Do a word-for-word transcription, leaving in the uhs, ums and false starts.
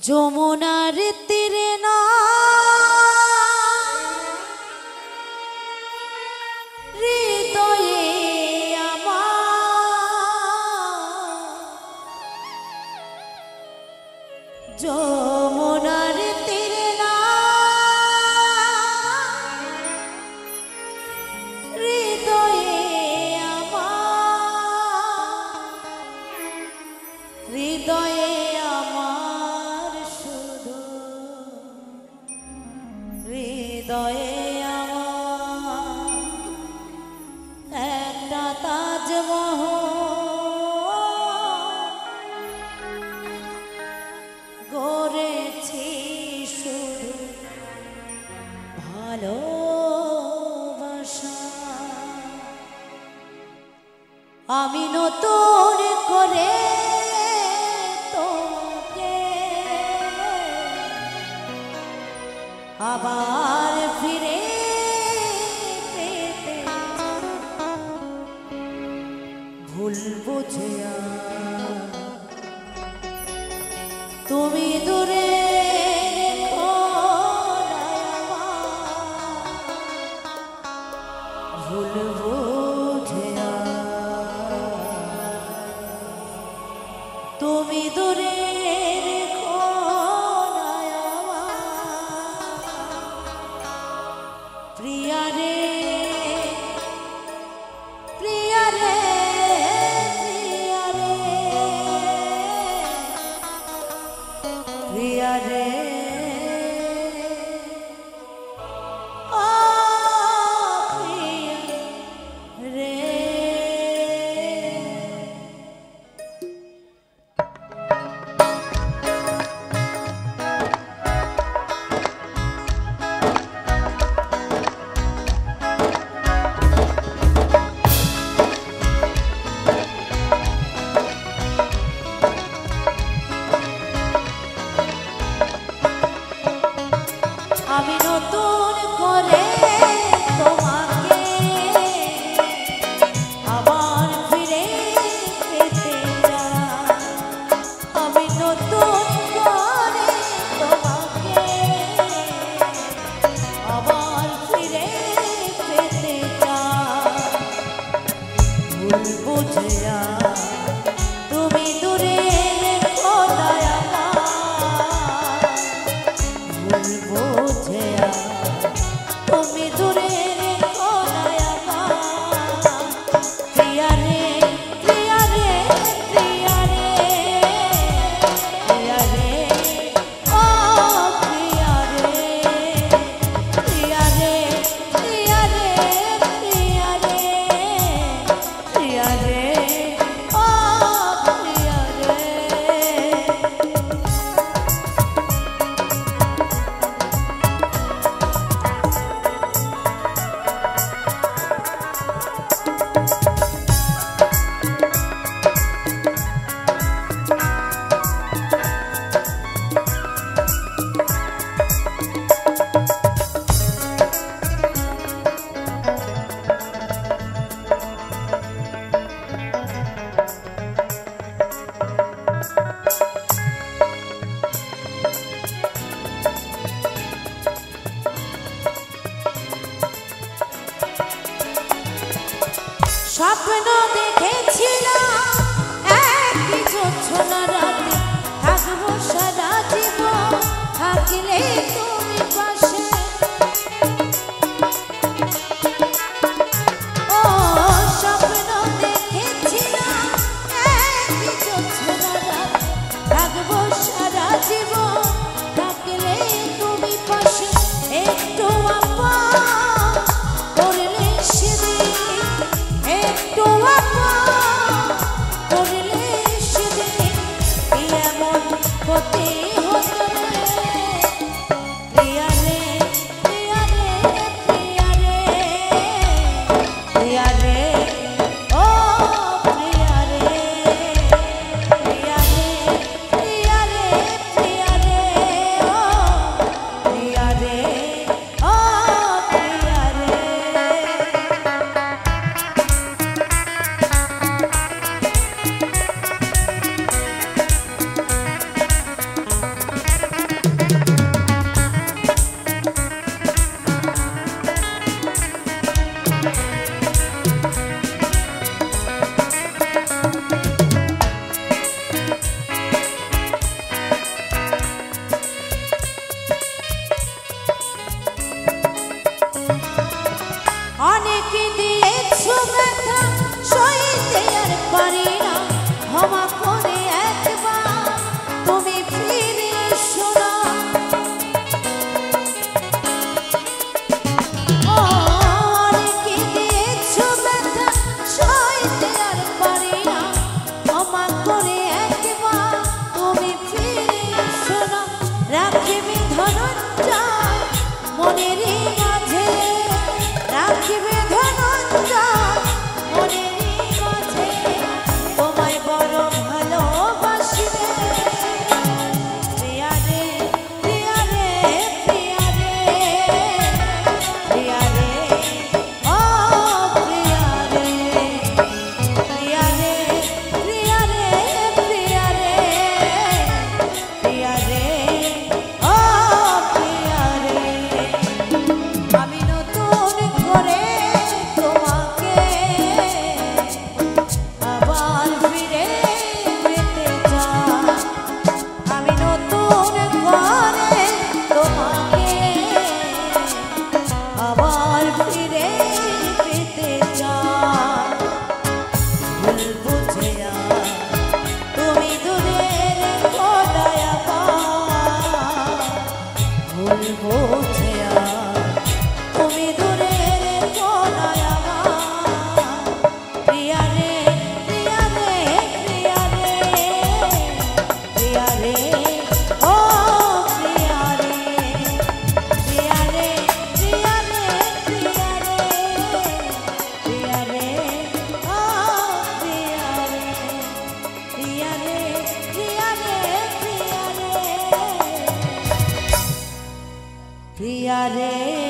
যমুনার তীরে না হৃদয়ে আমার যমুনার তীরে না হৃদয়ে আমার হৃদয়ে হৃদয়ে আমার একটা তাজমহল গড়েছি শুধু ভালোবাসা। আমি নতুন করে তোমাকে আবার ফিরে পেতে ভুল বুঝে তুমি দূরে ভুল বুঝে তুমি দূরে প্রিয়া রে প্রিয়া রে প্রিয়া রে প্রিয়া রে ও প্রিয়া রে। আমি নতুন করে তোমাকে আবার ফিরে পেতে চাই। আমি নতুন করে তোমাকে আবার ফিরে পেতে চাই। ভুল বুঝে তুমি দূরে রেখো দয়া বুঝে তুমি দূরে রেখো দয়া প্রিয়া রে প্রিয়া রে প্রিয়া রে প্রিয়া রে ও প্রিয়া রে প্রিয়া রে প্রিয়া রে প্রিয়া রে প্রিয়া রে ও প্রিয়া রে। স্বপ্ন দেখেছিলাম একই জোছনা রাতে থাকবো সারা জীবন থাকলে তুমি পাশে। ও স্বপ্ন দেখেছিলাম একই জোছনা রাতে থাকবো সারা জীবন থাকলে তুমি পাশে। একটু আপন করলে সেদিন একটু আপন যারে